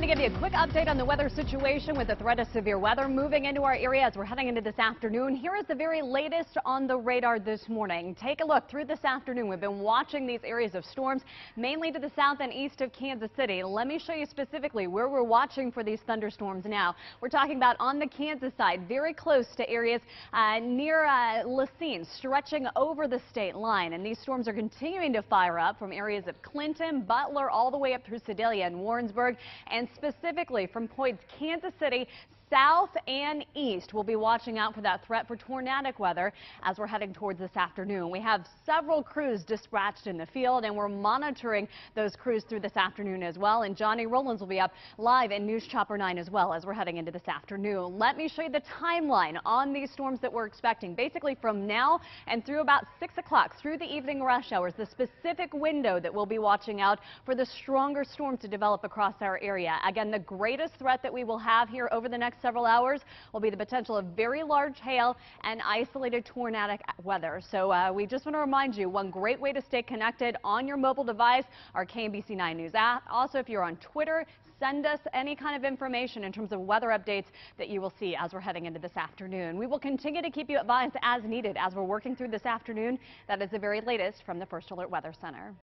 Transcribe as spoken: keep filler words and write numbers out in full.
to give you a quick update on the weather situation with the threat of severe weather moving into our area as we're heading into this afternoon. Here is the very latest on the radar this morning. Take a look through this afternoon. We've been watching these areas of storms, mainly to the south and east of Kansas City. Let me show you specifically where we're watching for these thunderstorms now. We're talking about on the Kansas side, very close to areas uh, near uh, Lacine, stretching over the state line. And these storms are continuing to fire up from areas of Clinton, Butler, all the way up through Sedalia and Warrensburg. And specifically from points Kansas City south and east. We'll be watching out for that threat for tornadic weather as we're heading towards this afternoon. We have several crews dispatched in the field, and we're monitoring those crews through this afternoon as well. And Johnny Rollins will be up live in News Chopper nine as well as we're heading into this afternoon. Let me show you the timeline on these storms that we're expecting. Basically from now and through about six o'clock through the evening rush hours, the specific window that we'll be watching out for the stronger storms to develop across our area. Again, the greatest threat that we will have here over the next several hours will be the potential of very large hail and isolated tornadic weather. So uh, we just want to remind you, one great way to stay connected on your mobile device, our K M B C nine News app. Also, if you're on Twitter, send us any kind of information in terms of weather updates that you will see as we're heading into this afternoon. We will continue to keep you advised as needed as we're working through this afternoon. That is the very latest from the First Alert Weather Center.